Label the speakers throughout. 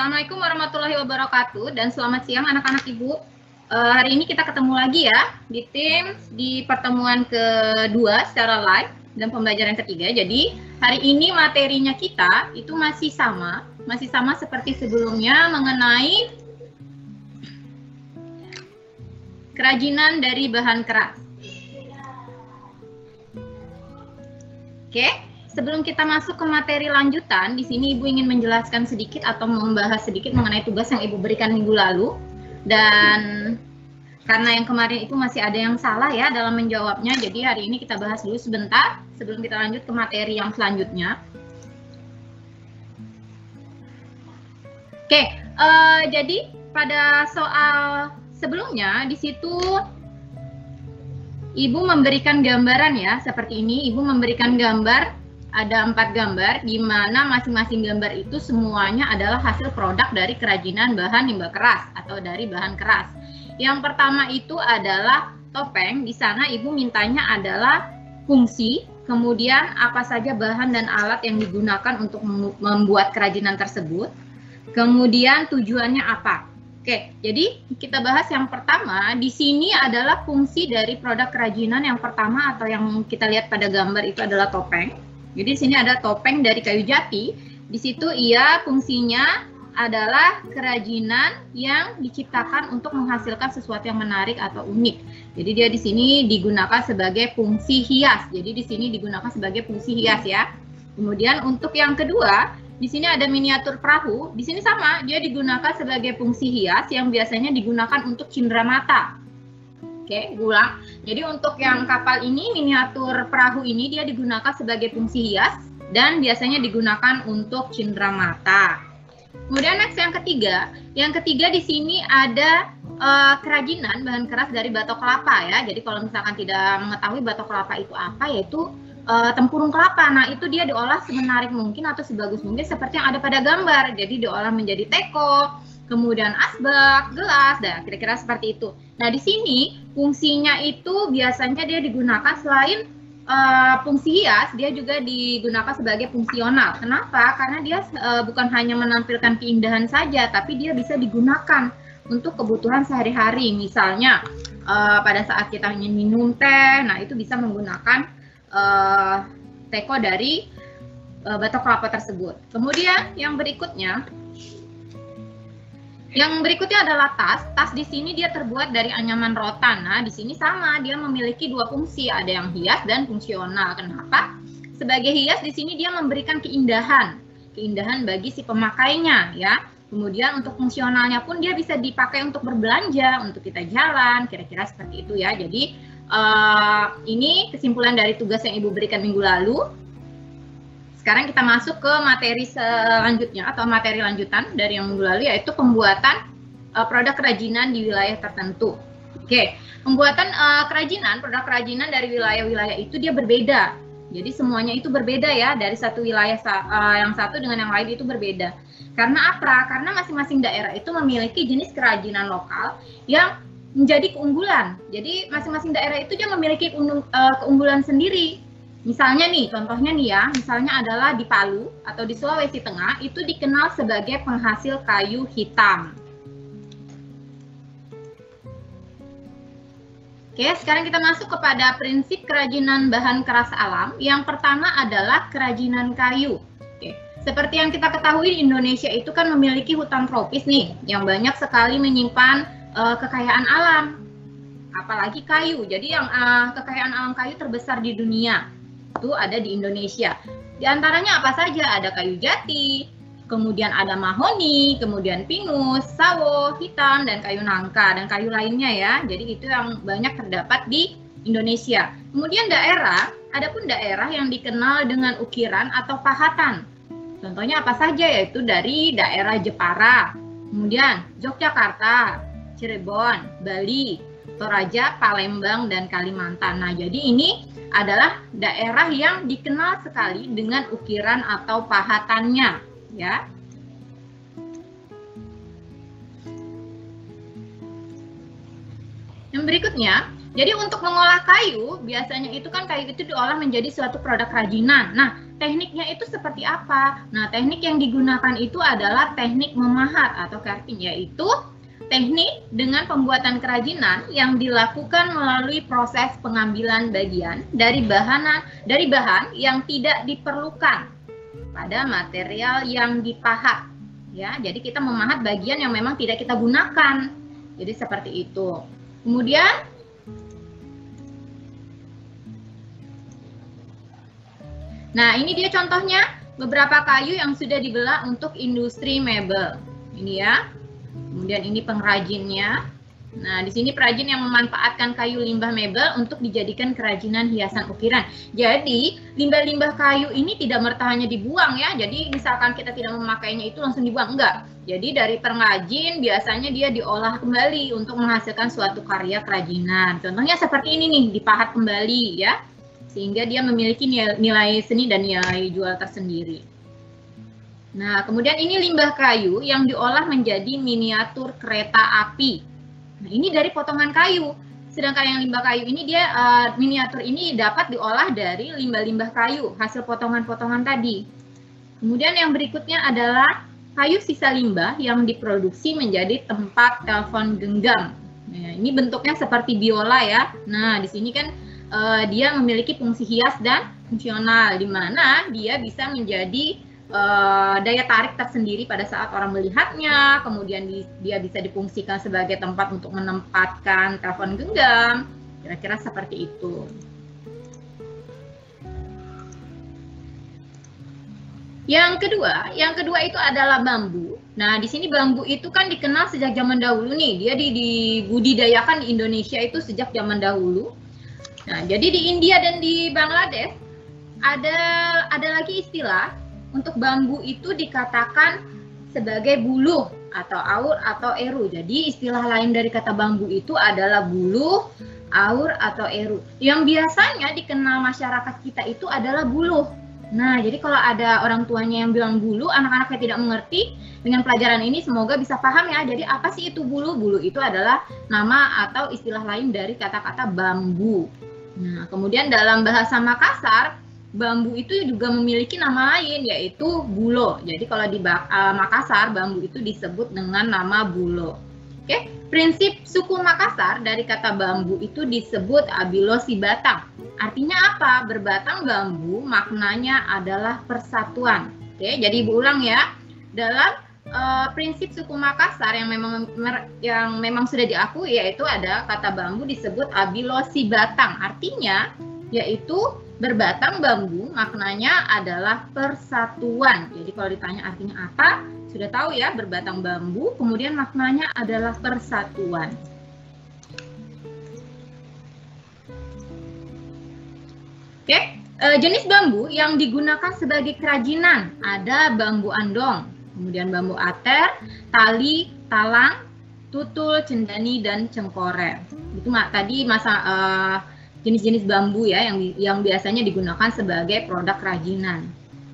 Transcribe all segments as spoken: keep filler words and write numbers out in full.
Speaker 1: Assalamualaikum warahmatullahi wabarakatuh dan selamat siang anak-anak Ibu. Uh, hari ini kita ketemu lagi ya di Teams di pertemuan kedua secara live dan pembelajaran ketiga. Jadi hari ini materinya kita itu masih sama, masih sama seperti sebelumnya mengenai kerajinan dari bahan keras. Oke. Sebelum kita masuk ke materi lanjutan, di sini Ibu ingin menjelaskan sedikit atau membahas sedikit mengenai tugas yang Ibu berikan minggu lalu. Dan karena yang kemarin itu masih ada yang salah ya dalam menjawabnya, jadi hari ini kita bahas dulu sebentar sebelum kita lanjut ke materi yang selanjutnya. Oke, uh, jadi pada soal sebelumnya di situ Ibu memberikan gambaran ya, seperti ini. Ibu memberikan gambar. Ada empat gambar, di mana masing-masing gambar itu semuanya adalah hasil produk dari kerajinan bahan limbah keras atau dari bahan keras. Yang pertama itu adalah topeng. Di sana Ibu mintanya adalah fungsi, kemudian apa saja bahan dan alat yang digunakan untuk membuat kerajinan tersebut, kemudian tujuannya apa. Oke, jadi kita bahas yang pertama. Di sini adalah fungsi dari produk kerajinan yang pertama atau yang kita lihat pada gambar itu adalah topeng. Jadi di sini ada topeng dari kayu jati. Di situ ia fungsinya adalah kerajinan yang diciptakan untuk menghasilkan sesuatu yang menarik atau unik. Jadi dia di sini digunakan sebagai fungsi hias. Jadi di sini digunakan sebagai fungsi hias ya. Kemudian untuk yang kedua, di sini ada miniatur perahu. Di sini sama, dia digunakan sebagai fungsi hias yang biasanya digunakan untuk cindera mata. Oke, ulang. Jadi untuk yang kapal ini, miniatur perahu ini dia digunakan sebagai fungsi hias dan biasanya digunakan untuk cindera mata. Kemudian next yang ketiga, yang ketiga di sini ada uh, kerajinan bahan keras dari batok kelapa ya. Jadi kalau misalkan tidak mengetahui batok kelapa itu apa, yaitu uh, tempurung kelapa. Nah itu dia diolah semenarik mungkin atau sebagus mungkin seperti yang ada pada gambar. Jadi diolah menjadi teko, kemudian asbak, gelas, dan kira-kira seperti itu. Nah, di sini fungsinya itu biasanya dia digunakan selain uh, fungsi hias, dia juga digunakan sebagai fungsional. Kenapa? Karena dia uh, bukan hanya menampilkan keindahan saja, tapi dia bisa digunakan untuk kebutuhan sehari-hari. Misalnya, uh, pada saat kita ingin minum teh, nah itu bisa menggunakan uh, teko dari uh, batok kelapa tersebut. Kemudian yang berikutnya, Yang berikutnya adalah tas. Tas di sini dia terbuat dari anyaman rotan. Nah, di sini sama, dia memiliki dua fungsi, ada yang hias dan fungsional. Kenapa? Sebagai hias di sini dia memberikan keindahan, keindahan bagi si pemakainya, ya. Kemudian untuk fungsionalnya pun dia bisa dipakai untuk berbelanja, untuk kita jalan, kira-kira seperti itu ya. Jadi uh, ini kesimpulan dari tugas yang Ibu berikan minggu lalu. Sekarang kita masuk ke materi selanjutnya atau materi lanjutan dari yang minggu lalu, yaitu pembuatan uh, produk kerajinan di wilayah tertentu. Oke, pembuatan uh, kerajinan, produk kerajinan dari wilayah-wilayah itu dia berbeda. Jadi semuanya itu berbeda ya, dari satu wilayah uh, yang satu dengan yang lain itu berbeda. Karena apa? Karena masing-masing daerah itu memiliki jenis kerajinan lokal yang menjadi keunggulan. Jadi masing-masing daerah itu dia memiliki uh, keunggulan sendiri. Misalnya nih, contohnya nih ya, misalnya adalah di Palu atau di Sulawesi Tengah, itu dikenal sebagai penghasil kayu hitam. Oke, sekarang kita masuk kepada prinsip kerajinan bahan keras alam. Yang pertama adalah kerajinan kayu. Oke, seperti yang kita ketahui di Indonesia itu kan memiliki hutan tropis nih, yang banyak sekali menyimpan uh, kekayaan alam, apalagi kayu. Jadi yang uh, kekayaan alam kayu terbesar di dunia itu ada di Indonesia. Di antaranya apa saja? Ada kayu jati, kemudian ada mahoni, kemudian pinus, sawo, hitam, dan kayu nangka, dan kayu lainnya ya. Jadi itu yang banyak terdapat di Indonesia. Kemudian daerah, ada pun daerah yang dikenal dengan ukiran atau pahatan. Contohnya apa saja? Yaitu dari daerah Jepara, kemudian Yogyakarta, Cirebon, Bali, Toraja, Palembang, dan Kalimantan. Nah, jadi ini adalah daerah yang dikenal sekali dengan ukiran atau pahatannya, ya. Yang berikutnya, jadi untuk mengolah kayu, biasanya itu kan kayu itu diolah menjadi suatu produk kerajinan. Nah, tekniknya itu seperti apa? Nah, teknik yang digunakan itu adalah teknik memahat atau carving, yaitu teknik dengan pembuatan kerajinan yang dilakukan melalui proses pengambilan bagian dari bahan dari bahan yang tidak diperlukan pada material yang dipahat. Ya, jadi kita memahat bagian yang memang tidak kita gunakan. Jadi seperti itu. Kemudian nah, ini dia contohnya beberapa kayu yang sudah dibelah untuk industri mebel. Ini ya. Kemudian ini pengrajinnya. Nah, di sini perajin yang memanfaatkan kayu limbah mebel untuk dijadikan kerajinan hiasan ukiran. Jadi, limbah-limbah kayu ini tidak merta hanya dibuang ya. Jadi, misalkan kita tidak memakainya itu langsung dibuang, enggak. Jadi, dari pengrajin biasanya dia diolah kembali untuk menghasilkan suatu karya kerajinan. Contohnya seperti ini nih, dipahat kembali ya. Sehingga dia memiliki nilai seni dan nilai jual tersendiri. Nah, kemudian ini limbah kayu yang diolah menjadi miniatur kereta api. Nah, ini dari potongan kayu. Sedangkan yang limbah kayu ini dia uh, miniatur ini dapat diolah dari limbah-limbah kayu, hasil potongan-potongan tadi. Kemudian yang berikutnya adalah kayu sisa limbah yang diproduksi menjadi tempat telepon genggam. Nah, ini bentuknya seperti biola ya. Nah, di sini kan Uh, dia memiliki fungsi hias dan fungsional, di mana dia bisa menjadi uh, daya tarik tersendiri pada saat orang melihatnya. Kemudian di, dia bisa difungsikan sebagai tempat untuk menempatkan telepon genggam, kira-kira seperti itu. Yang kedua, yang kedua itu adalah bambu. Nah, di sini bambu itu kan dikenal sejak zaman dahulu nih. Dia dibudidayakan di Indonesia itu sejak zaman dahulu. Nah, jadi di India dan di Bangladesh ada ada lagi istilah untuk bambu itu dikatakan sebagai buluh atau aur atau eru. Jadi istilah lain dari kata bambu itu adalah buluh, aur atau eru. Yang biasanya dikenal masyarakat kita itu adalah buluh. Nah, jadi kalau ada orang tuanya yang bilang buluh, anak-anaknya tidak mengerti, dengan pelajaran ini semoga bisa paham ya. Jadi apa sih itu buluh? Buluh itu adalah nama atau istilah lain dari kata-kata bambu. Nah, kemudian dalam bahasa Makassar, bambu itu juga memiliki nama lain, yaitu bulo. Jadi kalau di uh, Makassar, bambu itu disebut dengan nama bulo. Oke, prinsip suku Makassar dari kata bambu itu disebut abilosi batang. Artinya apa? Berbatang bambu maknanya adalah persatuan. Oke, jadi ibu ulang ya. Dalam Uh, prinsip suku Makassar yang memang yang memang sudah diakui, yaitu ada kata bambu disebut abilosi batang, artinya yaitu berbatang bambu maknanya adalah persatuan. Jadi kalau ditanya artinya apa, sudah tahu ya, berbatang bambu, kemudian maknanya adalah persatuan. Oke, uh, jenis bambu yang digunakan sebagai kerajinan ada bambu andong, kemudian bambu ater, tali, talang, tutul, cendani, dan cengkoren. Itu tadi masa jenis-jenis uh, bambu ya yang yang biasanya digunakan sebagai produk kerajinan.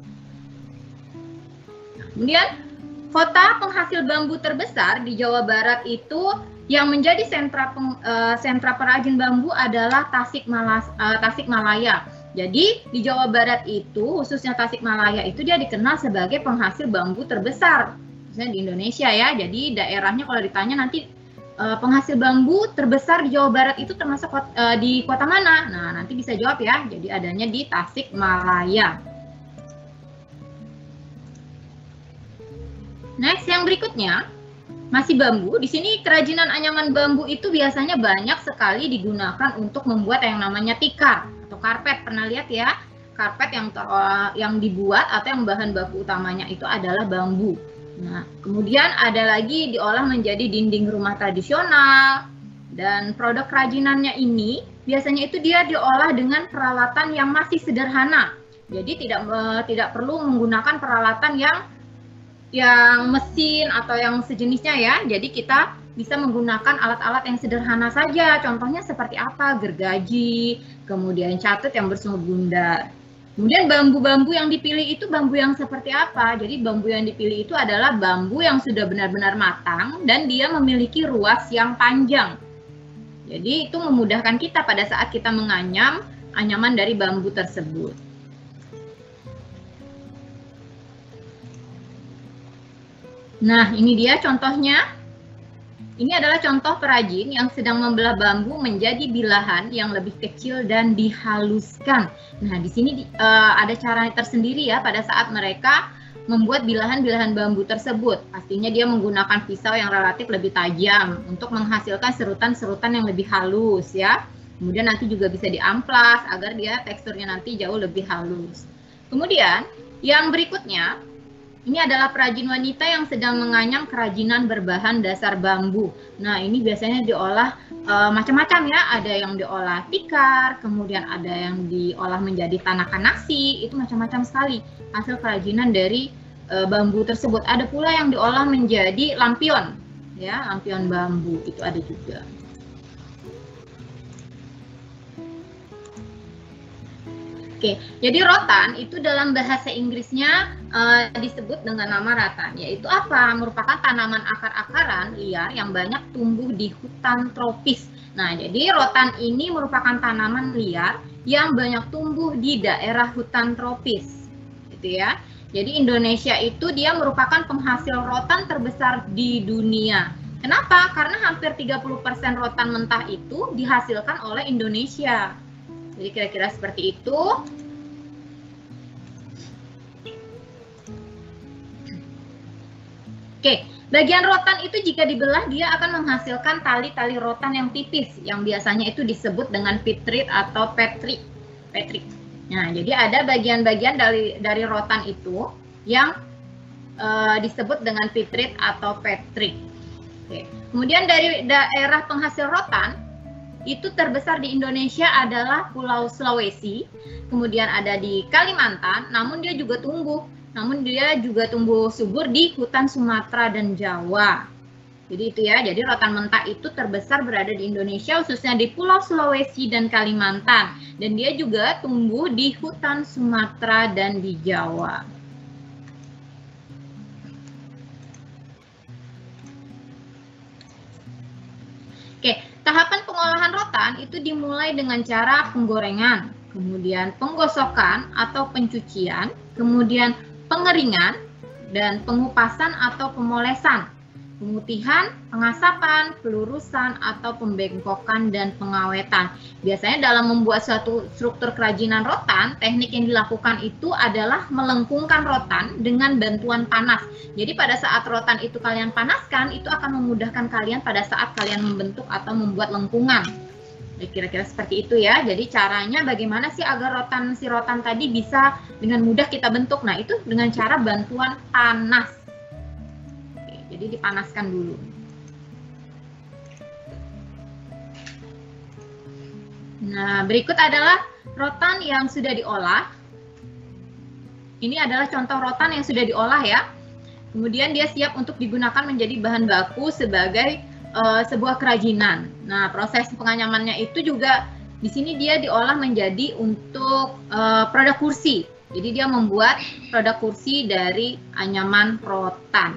Speaker 1: Kemudian kota penghasil bambu terbesar di Jawa Barat itu yang menjadi sentra peng, uh, sentra perajin bambu adalah Tasikmalas, uh, Tasikmalaya. Jadi di Jawa Barat itu, khususnya Tasikmalaya itu dia dikenal sebagai penghasil bambu terbesar, khususnya di Indonesia ya. Jadi daerahnya kalau ditanya nanti uh, penghasil bambu terbesar di Jawa Barat itu termasuk uh, di kota mana? Nah, nanti bisa jawab ya. Jadi adanya di Tasikmalaya. Next, yang berikutnya masih bambu. Di sini kerajinan anyaman bambu itu biasanya banyak sekali digunakan untuk membuat yang namanya tikar atau karpet. Pernah lihat ya, karpet yang ter, yang dibuat atau yang bahan baku utamanya itu adalah bambu. Nah, kemudian ada lagi diolah menjadi dinding rumah tradisional, dan produk kerajinannya ini biasanya itu dia diolah dengan peralatan yang masih sederhana. Jadi tidak tidak perlu menggunakan peralatan yang yang mesin atau yang sejenisnya ya. Jadi kita bisa menggunakan alat-alat yang sederhana saja. Contohnya seperti apa? Gergaji, kemudian catut yang bersumber bundar. Kemudian bambu-bambu yang dipilih itu bambu yang seperti apa? Jadi bambu yang dipilih itu adalah bambu yang sudah benar-benar matang dan dia memiliki ruas yang panjang. Jadi itu memudahkan kita pada saat kita menganyam anyaman dari bambu tersebut. Nah, ini dia contohnya. Ini adalah contoh perajin yang sedang membelah bambu menjadi bilahan yang lebih kecil dan dihaluskan. Nah, di sini uh, ada cara tersendiri ya pada saat mereka membuat bilahan-bilahan bambu tersebut. Pastinya dia menggunakan pisau yang relatif lebih tajam untuk menghasilkan serutan-serutan yang lebih halus ya. Kemudian nanti juga bisa diamplas agar dia teksturnya nanti jauh lebih halus. Kemudian yang berikutnya, ini adalah perajin wanita yang sedang menganyam kerajinan berbahan dasar bambu. Nah, ini biasanya diolah e, macam-macam ya. Ada yang diolah tikar, kemudian ada yang diolah menjadi tanakan nasi. Itu macam-macam sekali hasil kerajinan dari e, bambu tersebut. Ada pula yang diolah menjadi lampion, ya, lampion bambu itu ada juga. Oke, jadi rotan itu dalam bahasa Inggrisnya uh, disebut dengan nama ratan, yaitu apa? Merupakan tanaman akar-akaran liar yang banyak tumbuh di hutan tropis. Nah, jadi rotan ini merupakan tanaman liar yang banyak tumbuh di daerah hutan tropis, gitu ya. Jadi Indonesia itu dia merupakan penghasil rotan terbesar di dunia. Kenapa? Karena hampir tiga puluh persen rotan mentah itu dihasilkan oleh Indonesia. Jadi kira-kira seperti itu. Oke, bagian rotan itu jika dibelah dia akan menghasilkan tali-tali rotan yang tipis, yang biasanya itu disebut dengan pitrit atau petri. Petri. Nah, jadi ada bagian-bagian dari dari rotan itu yang uh, disebut dengan pitrit atau petri. Oke. Kemudian dari daerah penghasil rotan itu terbesar di Indonesia adalah Pulau Sulawesi, kemudian ada di Kalimantan, namun dia juga tumbuh, namun dia juga tumbuh subur di hutan Sumatera dan Jawa. Jadi itu ya, jadi rotan mentah itu terbesar berada di Indonesia, khususnya di Pulau Sulawesi dan Kalimantan, dan dia juga tumbuh di hutan Sumatera dan di Jawa. Oke, tahapan pengolahan rotan itu dimulai dengan cara penggorengan, kemudian penggosokan atau pencucian, kemudian pengeringan, dan pengupasan atau pemolesan, pemutihan, pengasapan, pelurusan, atau pembengkokan, dan pengawetan. Biasanya dalam membuat suatu struktur kerajinan rotan, teknik yang dilakukan itu adalah melengkungkan rotan dengan bantuan panas. Jadi pada saat rotan itu kalian panaskan, itu akan memudahkan kalian pada saat kalian membentuk atau membuat lengkungan. Kira-kira seperti itu ya. Jadi caranya bagaimana sih agar rotan si rotan tadi bisa dengan mudah kita bentuk? Nah, itu dengan cara bantuan panas. Oke, jadi dipanaskan dulu. Nah, berikut adalah rotan yang sudah diolah. Ini adalah contoh rotan yang sudah diolah ya. Kemudian dia siap untuk digunakan menjadi bahan baku sebagai uh, sebuah kerajinan. Nah, proses penganyamannya itu juga di sini dia diolah menjadi untuk uh, produk kursi. Jadi dia membuat produk kursi dari anyaman rotan.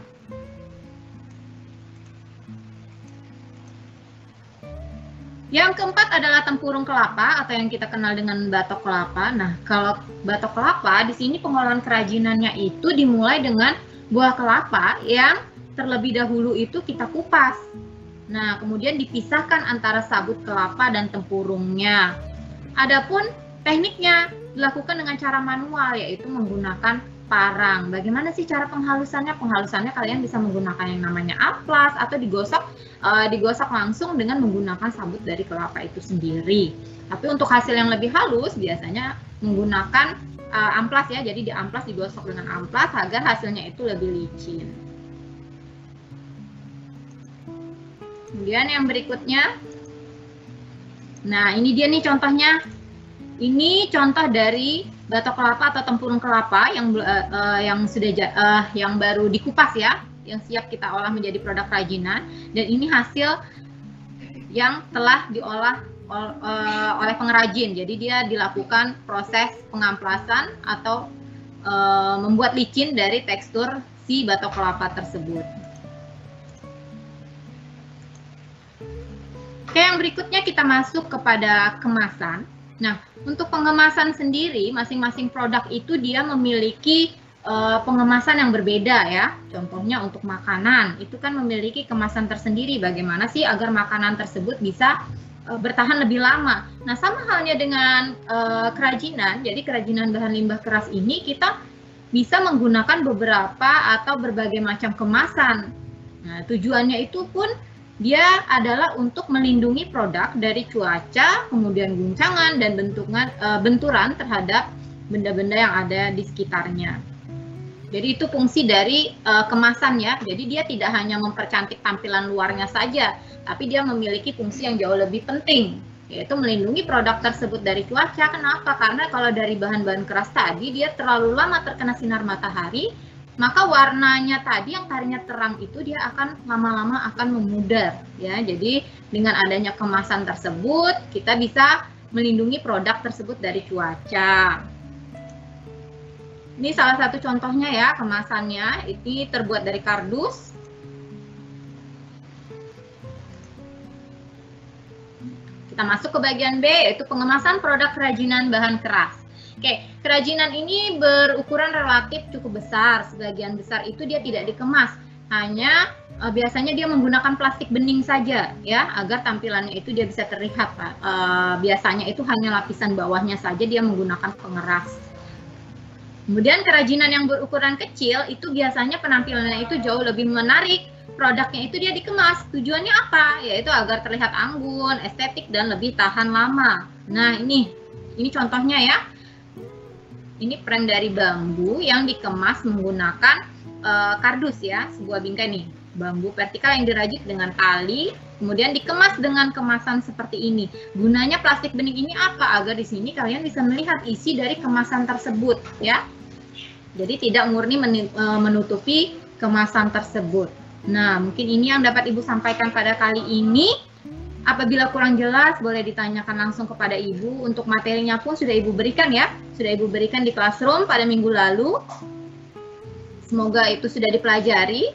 Speaker 1: Yang keempat adalah tempurung kelapa atau yang kita kenal dengan batok kelapa. Nah, kalau batok kelapa di sini pengolahan kerajinannya itu dimulai dengan buah kelapa yang terlebih dahulu itu kita kupas. Nah, kemudian dipisahkan antara sabut kelapa dan tempurungnya. Adapun tekniknya dilakukan dengan cara manual, yaitu menggunakan parang. Bagaimana sih cara penghalusannya? Penghalusannya kalian bisa menggunakan yang namanya amplas atau digosok, uh, digosok langsung dengan menggunakan sabut dari kelapa itu sendiri. Tapi untuk hasil yang lebih halus biasanya menggunakan uh, amplas ya. Jadi di amplas digosok dengan amplas agar hasilnya itu lebih licin. Kemudian yang berikutnya, nah ini dia nih contohnya. Ini contoh dari batok kelapa atau tempurung kelapa yang uh, yang sudah uh, yang baru dikupas ya, yang siap kita olah menjadi produk kerajinan. Dan ini hasil yang telah diolah ol, uh, oleh pengrajin. Jadi dia dilakukan proses pengamplasan atau uh, membuat licin dari tekstur si batok kelapa tersebut. Oke, yang berikutnya kita masuk kepada kemasan. Nah, untuk pengemasan sendiri, masing-masing produk itu dia memiliki uh, pengemasan yang berbeda ya. Contohnya untuk makanan, itu kan memiliki kemasan tersendiri. Bagaimana sih agar makanan tersebut bisa uh, bertahan lebih lama. Nah, sama halnya dengan uh, kerajinan. Jadi kerajinan bahan limbah keras ini kita bisa menggunakan beberapa atau berbagai macam kemasan. Nah, tujuannya itu pun dia adalah untuk melindungi produk dari cuaca, kemudian guncangan dan bentukan, e, benturan terhadap benda-benda yang ada di sekitarnya. Jadi itu fungsi dari e, kemasan ya. Jadi dia tidak hanya mempercantik tampilan luarnya saja, tapi dia memiliki fungsi yang jauh lebih penting, yaitu melindungi produk tersebut dari cuaca. Kenapa? Karena kalau dari bahan-bahan keras tadi dia terlalu lama terkena sinar matahari, maka warnanya tadi yang tadinya terang itu dia akan lama-lama akan memudar ya. Jadi dengan adanya kemasan tersebut kita bisa melindungi produk tersebut dari cuaca. Ini salah satu contohnya ya, kemasannya ini terbuat dari kardus. Kita masuk ke bagian B, yaitu pengemasan produk kerajinan bahan keras. Oke, kerajinan ini berukuran relatif cukup besar. Sebagian besar itu dia tidak dikemas, hanya e, biasanya dia menggunakan plastik bening saja ya, agar tampilannya itu dia bisa terlihat. E, biasanya itu hanya lapisan bawahnya saja dia menggunakan pengeras. Kemudian kerajinan yang berukuran kecil itu biasanya penampilannya itu jauh lebih menarik. Produknya itu dia dikemas. Tujuannya apa? Yaitu agar terlihat anggun, estetik dan lebih tahan lama. Nah, ini ini contohnya ya. Ini frame dari bambu yang dikemas menggunakan uh, kardus ya, sebuah bingkai nih, bambu vertikal yang dirajut dengan tali, kemudian dikemas dengan kemasan seperti ini. Gunanya plastik bening ini apa? Agar di sini kalian bisa melihat isi dari kemasan tersebut ya. Jadi tidak murni menutupi kemasan tersebut. Nah, mungkin ini yang dapat Ibu sampaikan pada kali ini. Apabila kurang jelas, boleh ditanyakan langsung kepada Ibu. Untuk materinya pun sudah Ibu berikan ya. Sudah Ibu berikan di classroom pada minggu lalu. Semoga itu sudah dipelajari.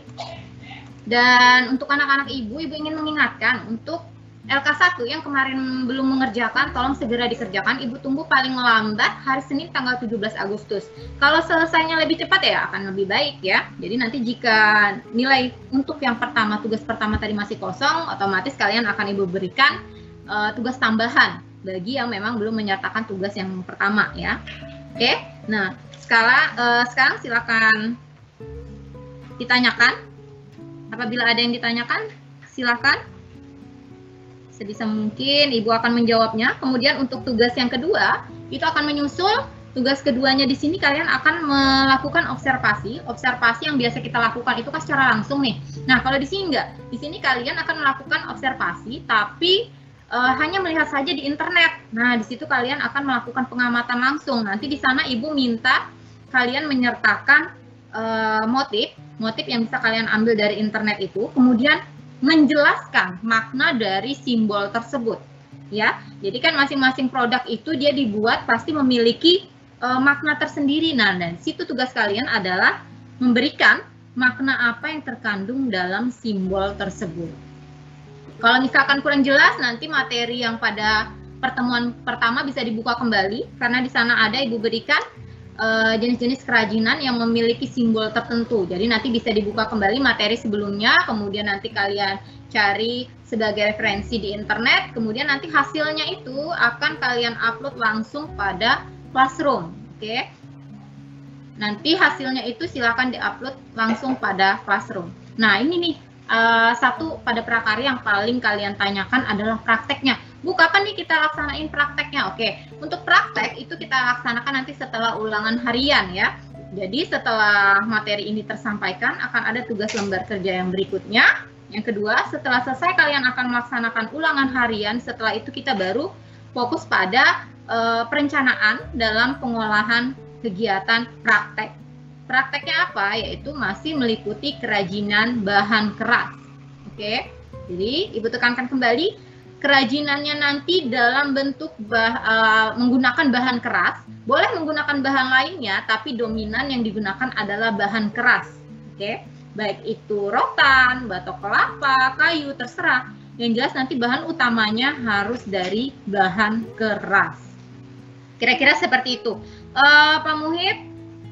Speaker 1: Dan untuk anak-anak Ibu, Ibu ingin mengingatkan untuk L K satu yang kemarin belum mengerjakan, tolong segera dikerjakan. Ibu tunggu paling lambat hari Senin tanggal tujuh belas Agustus. Kalau selesainya lebih cepat ya akan lebih baik ya. Jadi nanti jika nilai untuk yang pertama, tugas pertama tadi masih kosong, otomatis kalian akan Ibu berikan uh, tugas tambahan bagi yang memang belum menyertakan tugas yang pertama ya. Oke, nah skala, uh, sekarang silakan ditanyakan. Apabila ada yang ditanyakan, silakan. Sebisa mungkin Ibu akan menjawabnya. Kemudian untuk tugas yang kedua, itu akan menyusul tugas keduanya di sini kalian akan melakukan observasi. Observasi yang biasa kita lakukan itu kan secara langsung nih. Nah, kalau di sini enggak. Di sini kalian akan melakukan observasi tapi e, hanya melihat saja di internet. Nah, di situ kalian akan melakukan pengamatan langsung. Nanti di sana Ibu minta kalian menyertakan e, motif, motif yang bisa kalian ambil dari internet itu, kemudian menjelaskan makna dari simbol tersebut ya. Jadi kan masing-masing produk itu dia dibuat pasti memiliki e, makna tersendiri. Nah, dan situ tugas kalian adalah memberikan makna apa yang terkandung dalam simbol tersebut. Kalau misalkan kurang jelas, nanti materi yang pada pertemuan pertama bisa dibuka kembali karena di sana ada Ibu berikan jenis-jenis kerajinan yang memiliki simbol tertentu. Jadi nanti bisa dibuka kembali materi sebelumnya, kemudian nanti kalian cari sebagai referensi di internet, kemudian nanti hasilnya itu akan kalian upload langsung pada classroom. Oke. Nanti hasilnya itu silakan diupload langsung pada classroom. Nah, ini nih uh, satu pada prakarya yang paling kalian tanyakan adalah prakteknya. Bu, kapan nih kita laksanain prakteknya? Oke, untuk praktek itu kita laksanakan nanti setelah ulangan harian ya. Jadi setelah materi ini tersampaikan akan ada tugas lembar kerja yang berikutnya. Yang kedua, setelah selesai kalian akan melaksanakan ulangan harian. Setelah itu kita baru fokus pada e, perencanaan dalam pengolahan kegiatan praktek. Prakteknya apa? Yaitu masih meliputi kerajinan bahan keras. Oke, jadi Ibu tekankan kembali. Kerajinannya nanti dalam bentuk bah, uh, menggunakan bahan keras, boleh menggunakan bahan lainnya, tapi dominan yang digunakan adalah bahan keras. Oke, baik itu rotan, batok kelapa, kayu, terserah. Yang jelas nanti bahan utamanya harus dari bahan keras. Kira-kira seperti itu. Uh, Pak Muhib,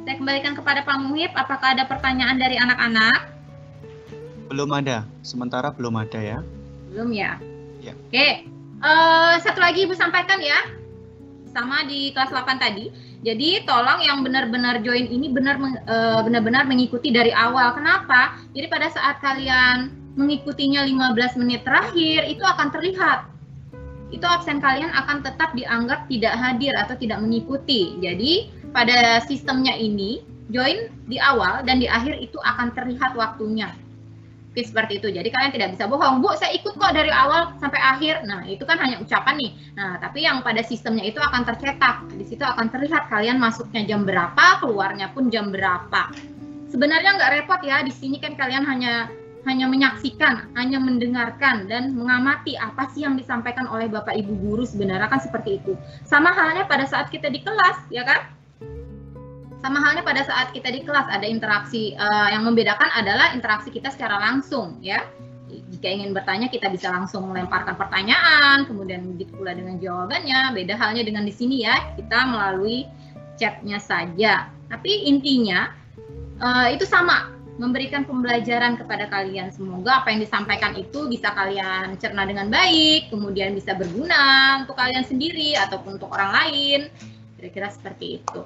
Speaker 1: Saya kembalikan kepada Pak Muhib, apakah ada pertanyaan dari anak-anak?
Speaker 2: Belum ada, sementara belum ada ya.
Speaker 1: Belum ya?
Speaker 2: Ya.
Speaker 1: Oke, uh, satu lagi Ibu sampaikan ya, sama di kelas delapan tadi. Jadi tolong yang benar-benar join ini benar benar-benar uh, mengikuti dari awal. Kenapa? Jadi pada saat kalian mengikutinya lima belas menit terakhir, itu akan terlihat. Itu absen kalian akan tetap dianggap tidak hadir atau tidak mengikuti. Jadi pada sistemnya ini, join di awal dan di akhir itu akan terlihat waktunya. Oke, seperti itu. Jadi kalian tidak bisa bohong, Bu, saya ikut kok dari awal sampai akhir. Nah, itu kan hanya ucapan nih. Nah, tapi yang pada sistemnya itu akan tercetak. Di situ akan terlihat kalian masuknya jam berapa, keluarnya pun jam berapa. Sebenarnya nggak repot ya, di sini kan kalian hanya hanya menyaksikan, hanya mendengarkan, dan mengamati apa sih yang disampaikan oleh Bapak Ibu Guru. Sebenarnya kan seperti itu. Sama halnya pada saat kita di kelas, ya kan? Sama halnya pada saat kita di kelas ada interaksi, uh, yang membedakan adalah interaksi kita secara langsung ya. Jika ingin bertanya kita bisa langsung melemparkan pertanyaan, kemudian begitu pula dengan jawabannya. Beda halnya dengan di sini ya, kita melalui chatnya saja. Tapi intinya uh, itu sama, memberikan pembelajaran kepada kalian. Semoga apa yang disampaikan itu bisa kalian cerna dengan baik, kemudian bisa berguna untuk kalian sendiri ataupun untuk orang lain. Kira-kira seperti itu.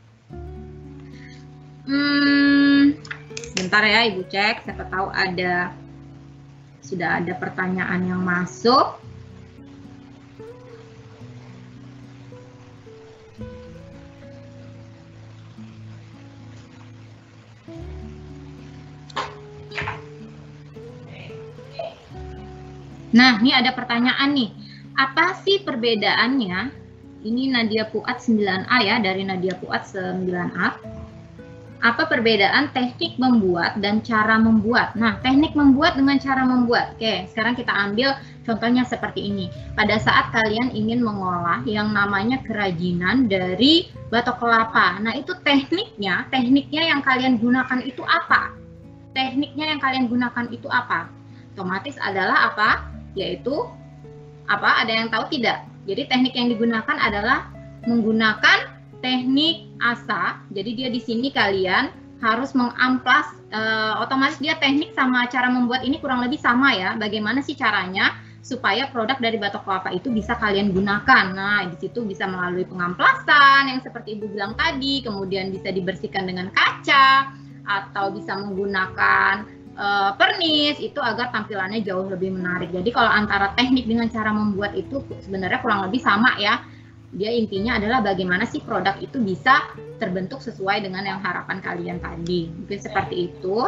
Speaker 1: Hmm, sebentar ya Ibu cek, siapa tahu ada sudah ada pertanyaan yang masuk. Nah, ini ada pertanyaan nih. Apa sih perbedaannya? Ini Nadia Fuad sembilan A ya, dari Nadia Fuad sembilan A. Apa perbedaan teknik membuat dan cara membuat? Nah, teknik membuat dengan cara membuat. Oke, sekarang kita ambil contohnya seperti ini. Pada saat kalian ingin mengolah yang namanya kerajinan dari batok kelapa. Nah, itu tekniknya, tekniknya yang kalian gunakan itu apa? Tekniknya yang kalian gunakan itu apa? Otomatis adalah apa? Yaitu, apa? Ada yang tahu tidak? Jadi teknik yang digunakan adalah menggunakan teknik asa. Jadi dia di sini kalian harus mengamplas, e, otomatis dia teknik sama cara membuat ini kurang lebih sama ya. Bagaimana sih caranya supaya produk dari batok kelapa itu bisa kalian gunakan? Nah, di situ bisa melalui pengamplasan yang seperti Ibu bilang tadi, kemudian bisa dibersihkan dengan kaca atau bisa menggunakan e, pernis itu agar tampilannya jauh lebih menarik. Jadi kalau antara teknik dengan cara membuat itu sebenarnya kurang lebih sama ya. Dia intinya adalah bagaimana sih produk itu bisa terbentuk sesuai dengan yang harapan kalian tadi. Mungkin seperti itu.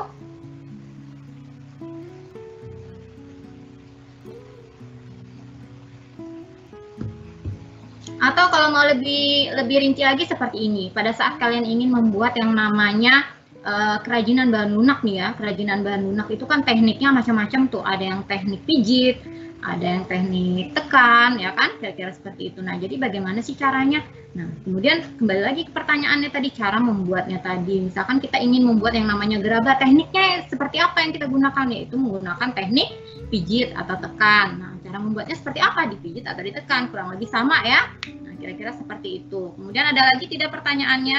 Speaker 1: Atau kalau mau lebih lebih rinci lagi seperti ini. Pada saat kalian ingin membuat yang namanya uh, kerajinan bahan lunak nih ya. Kerajinan bahan lunak itu kan tekniknya macam-macam tuh. Ada yang teknik pijit, ada yang teknik tekan, ya kan, kira-kira seperti itu. Nah, jadi bagaimana sih caranya? Nah, kemudian kembali lagi ke pertanyaannya tadi, cara membuatnya tadi. Misalkan kita ingin membuat yang namanya gerabah, tekniknya seperti apa yang kita gunakan? Yaitu menggunakan teknik pijit atau tekan. Nah, cara membuatnya seperti apa? Dipijit atau ditekan? Kurang lebih sama ya. Nah, kira-kira seperti itu. Kemudian ada lagi tidak pertanyaannya?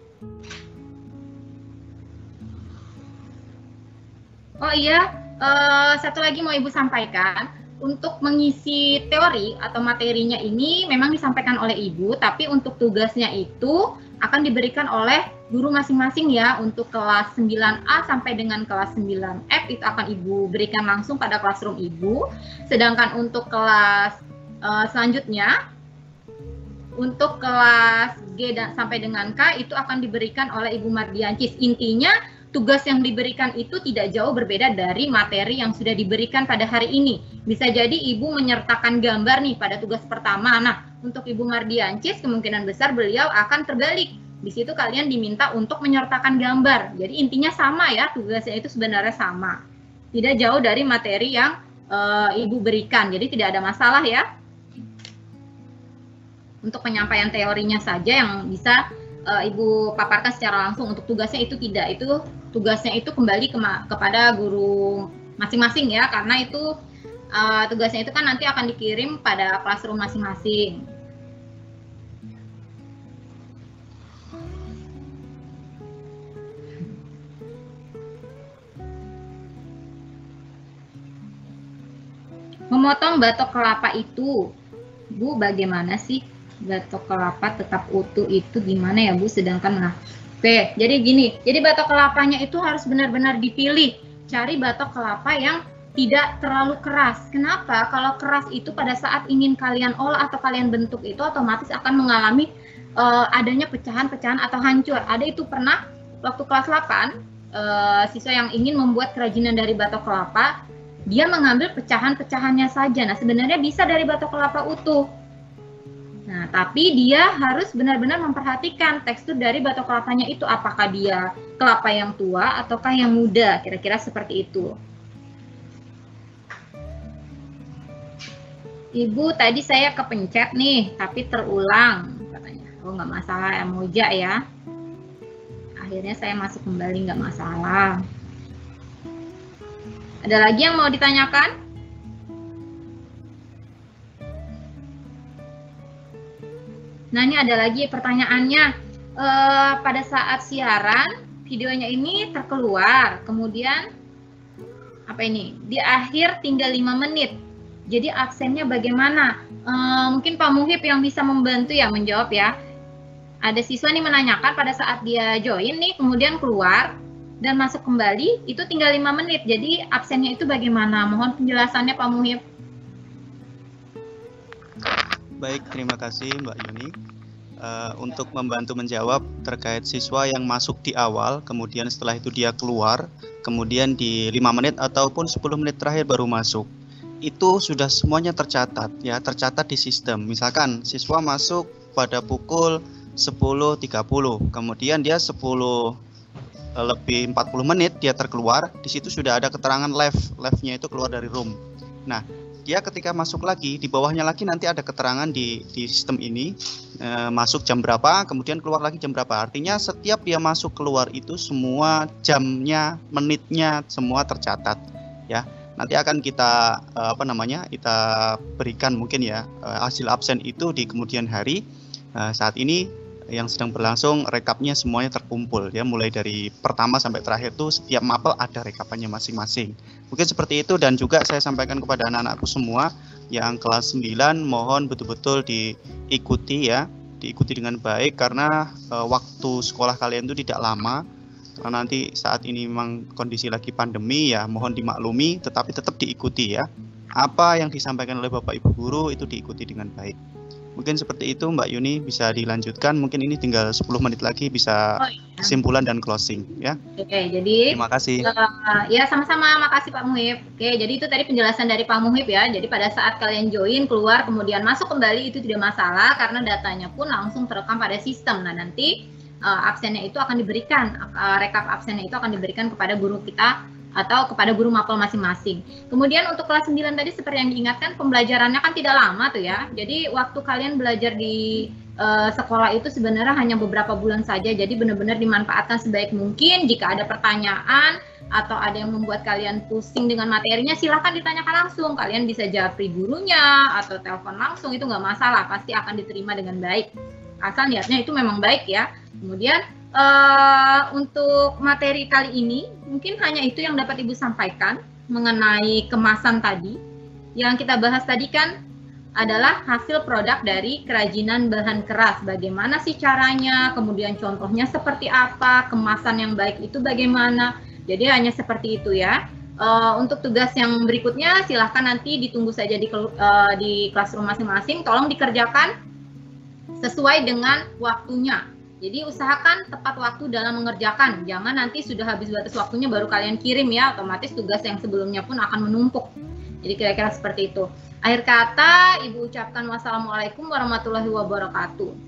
Speaker 1: Oh iya, uh, satu lagi mau Ibu sampaikan. Untuk mengisi teori atau materinya ini memang disampaikan oleh Ibu, tapi untuk tugasnya itu akan diberikan oleh guru masing-masing ya. Untuk kelas sembilan A sampai dengan kelas sembilan F itu akan Ibu berikan langsung pada classroom Ibu. Sedangkan untuk kelas uh, selanjutnya, untuk kelas G dan sampai dengan K itu akan diberikan oleh Ibu Mardiancis. Intinya tugas yang diberikan itu tidak jauh berbeda dari materi yang sudah diberikan pada hari ini. Bisa jadi Ibu menyertakan gambar nih pada tugas pertama. Nah, untuk Ibu Mardiancis kemungkinan besar beliau akan terbalik. Di situ kalian diminta untuk menyertakan gambar. Jadi intinya sama ya, tugasnya itu sebenarnya sama. Tidak jauh dari materi yang uh, Ibu berikan. Jadi tidak ada masalah ya. Untuk penyampaian teorinya saja yang bisa uh, Ibu paparkan secara langsung. Untuk tugasnya itu tidak, itu tugasnya itu kembali ke kepada guru masing-masing ya, karena itu uh, tugasnya itu kan nanti akan dikirim pada classroom masing-masing. memotong batok kelapa itu, Bu, bagaimana sih batok kelapa tetap utuh itu gimana ya Bu? Sedangkan nah, oke, jadi gini, jadi batok kelapanya itu harus benar-benar dipilih. Cari batok kelapa yang tidak terlalu keras. Kenapa? Kalau keras itu pada saat ingin kalian olah atau kalian bentuk itu otomatis akan mengalami uh, adanya pecahan-pecahan atau hancur. Ada itu pernah waktu kelas delapan, uh, siswa yang ingin membuat kerajinan dari batok kelapa, dia mengambil pecahan-pecahannya saja. Nah, sebenarnya bisa dari batok kelapa utuh. Nah, tapi dia harus benar-benar memperhatikan tekstur dari batok kelapanya itu. Apakah dia kelapa yang tua ataukah yang muda, kira-kira seperti itu. Ibu, tadi saya kepencet nih, tapi terulang katanya. Oh, nggak masalah, Emoja ya. Akhirnya saya masuk kembali, nggak masalah. Ada lagi yang mau ditanyakan? Nah, ini ada lagi pertanyaannya. E, pada saat siaran, videonya ini terkeluar. Kemudian, apa ini? Di akhir tinggal lima menit. Jadi absennya bagaimana? E, mungkin Pak Muhib yang bisa membantu ya, menjawab ya. Ada siswa nih menanyakan pada saat dia join nih, kemudian keluar dan masuk kembali, itu tinggal lima menit. Jadi absennya itu bagaimana? Mohon penjelasannya Pak Muhib.
Speaker 2: Baik, terima kasih Mbak Yuni. Uh, untuk membantu menjawab terkait siswa yang masuk di awal, kemudian setelah itu dia keluar, kemudian di lima menit ataupun sepuluh menit terakhir baru masuk. Itu sudah semuanya tercatat ya, tercatat di sistem. Misalkan siswa masuk pada pukul sepuluh tiga puluh, kemudian dia sepuluh lebih empat puluh menit dia terkeluar, di situ sudah ada keterangan left, leftnya itu keluar dari room. Nah, dia ketika masuk lagi, di bawahnya lagi nanti ada keterangan di, di sistem ini, e, masuk jam berapa, kemudian keluar lagi jam berapa. Artinya setiap dia masuk keluar itu semua jamnya, menitnya, semua tercatat. Ya, nanti akan kita, e, apa namanya, kita berikan mungkin ya, e, hasil absen itu di kemudian hari. E, saat ini yang sedang berlangsung rekapnya semuanya terkumpul ya, mulai dari pertama sampai terakhir tuh setiap mapel ada rekapannya masing-masing. Mungkin seperti itu, dan juga saya sampaikan kepada anak-anakku semua yang kelas sembilan, mohon betul-betul diikuti ya, diikuti dengan baik karena e, waktu sekolah kalian itu tidak lama. Karena nanti saat ini memang kondisi lagi pandemi ya, mohon dimaklumi, tetapi tetap diikuti ya. Apa yang disampaikan oleh Bapak Ibu guru itu diikuti dengan baik. Mungkin seperti itu Mbak Yuni, bisa dilanjutkan. Mungkin ini tinggal sepuluh menit lagi bisa oh, iya. kesimpulan dan closing ya.
Speaker 1: Oke, jadi
Speaker 2: terima kasih.
Speaker 1: Uh, ya sama-sama, makasih Pak Muhib. Oke, jadi itu tadi penjelasan dari Pak Muhib ya. Jadi pada saat kalian join, keluar, kemudian masuk kembali itu tidak masalah karena datanya pun langsung terekam pada sistem. Nah, nanti uh, absennya itu akan diberikan, uh, rekap absennya itu akan diberikan kepada guru kita atau kepada guru mapel masing-masing. Kemudian untuk kelas sembilan tadi seperti yang diingatkan, pembelajarannya kan tidak lama tuh ya. Jadi waktu kalian belajar di uh, sekolah itu sebenarnya hanya beberapa bulan saja. Jadi benar-benar dimanfaatkan sebaik mungkin. Jika ada pertanyaan atau ada yang membuat kalian pusing dengan materinya, silahkan ditanyakan langsung. Kalian bisa japri gurunya atau telepon langsung, itu nggak masalah. Pasti akan diterima dengan baik. Asal niatnya itu memang baik ya. Kemudian Uh, untuk materi kali ini mungkin hanya itu yang dapat Ibu sampaikan mengenai kemasan tadi. Yang kita bahas tadi kan adalah hasil produk dari kerajinan bahan keras. Bagaimana sih caranya, kemudian contohnya seperti apa, kemasan yang baik itu bagaimana. Jadi hanya seperti itu ya. Uh, untuk tugas yang berikutnya silahkan nanti ditunggu saja di, uh, di classroom masing-masing. Tolong dikerjakan sesuai dengan waktunya. Jadi usahakan tepat waktu dalam mengerjakan, jangan nanti sudah habis batas waktunya baru kalian kirim ya, otomatis tugas yang sebelumnya pun akan menumpuk. Jadi kira-kira seperti itu. Akhir kata, Ibu ucapkan wassalamualaikum warahmatullahi wabarakatuh.